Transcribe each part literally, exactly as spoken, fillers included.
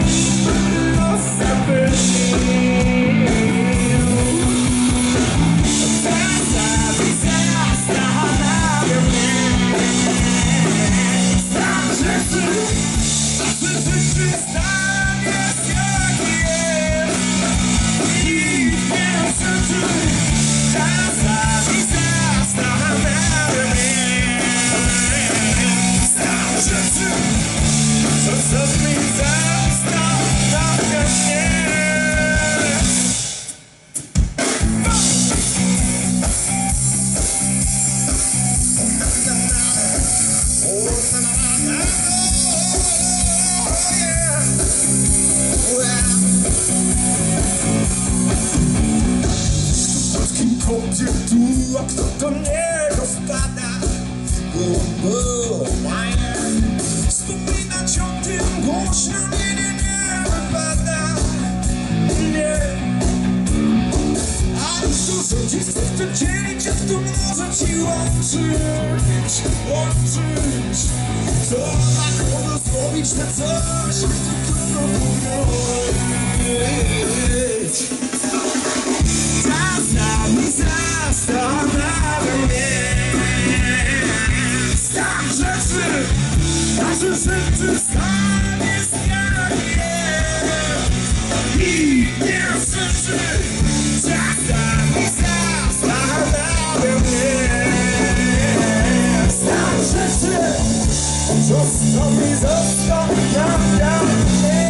Tu, a kto do niego wpada? Wspominać o tym głośno, nie, nie, nie wypada. Nie. A już dużo dziś chcę w tym dzielić, jak to może ci łączyć, łączyć. To tak mogę zrobić na coś, jak to trudno powiedzieć. Czasami zastanawia mnie stan rzeczy, a że rzeczy stan jest jak jest i nie rzeczy. Czasami zastanawia mnie stan rzeczy, zostaw mi, zastanawia mnie.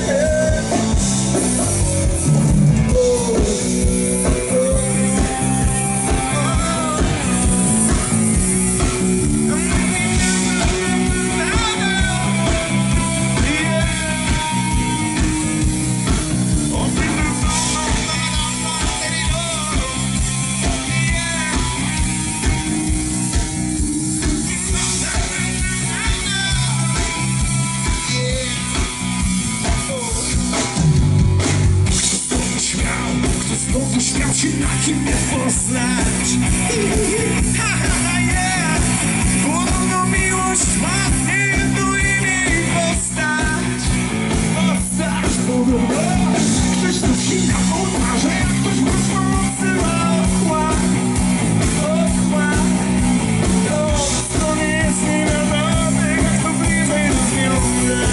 Śmiał się na kim nie poznać. Ha, ha, yeah. Podobno miłość ma jedno imię i postać. Postać podobno. Ktoś tu wsika podmarze, jak ktoś wrócił odsyła ochład. Ochład. To nie jest mi naprawdę, jak to bliżej rozwiązać.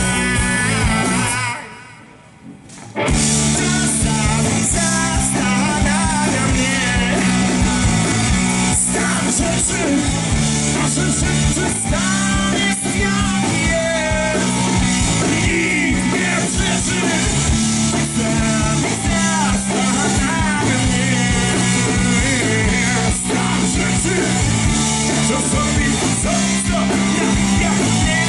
Czasami zastanawia mnie stan rzeczy, a że rzeczy stan jest jak jest i nie rzeczy. Czasami zastanawia mnie stan rzeczy, czasami zastanawia mnie.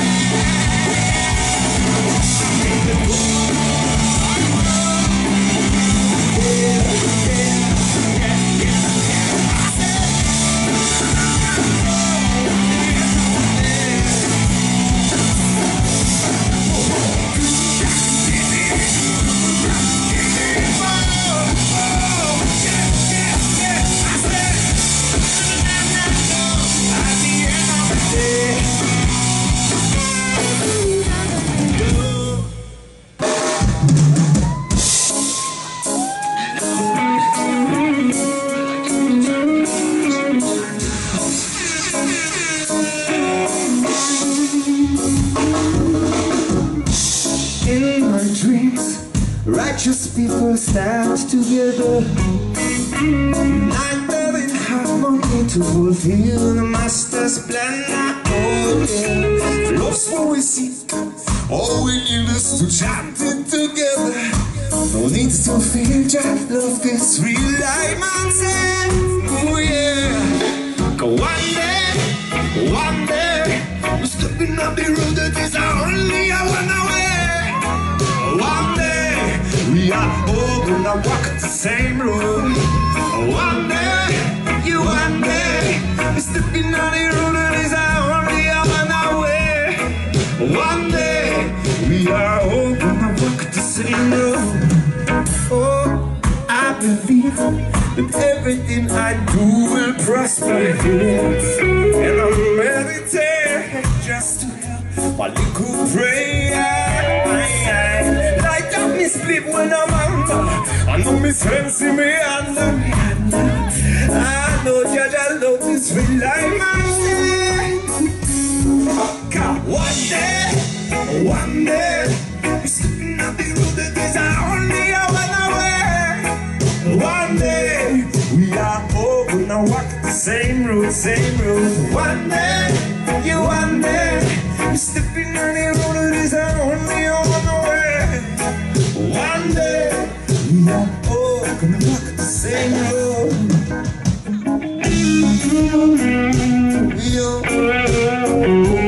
Righteous people stand together, united in harmony to fulfill the master's plan. Oh yeah, love's what we seek, all we need is to chant it together. No need to fear, just love this real life mindset. Oh yeah, go one day, one day, we're stepping up the road that is our only one way. One day, we are all gonna walk the same road. One day, you one day, we're stepping on the road that is our only one way. One day, we are all gonna walk the same road. Oh, I believe that everything I do will prosper. And I'm meditating just to help my little prayer. believe when I'm under. I know me sense in me under. I know Jaja love this feel like mine. One day, one day, we slipping up the road that is only a one away. One day, we are all gonna walk the same road, same road. One day, you one day, we slipping on the road that is only a one away. One day, we are all gonna walk the same road. We are.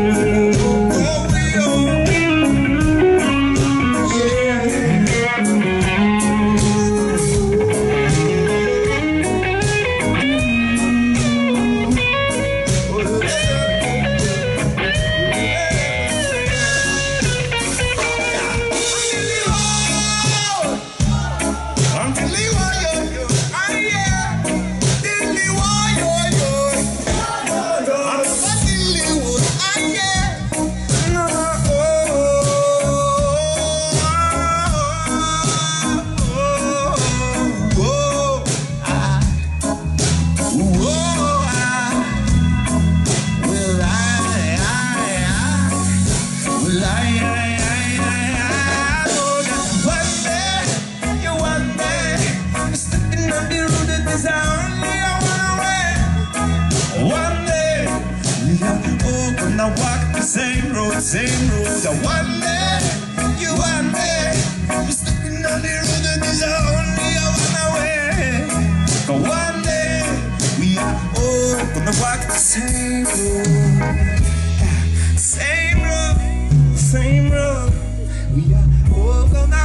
I walk the same road, same road. So one day, you one day, we're stepping on the road that is only a one away. But one day, we are all gonna walk the same road. Same road, same road. We are all gonna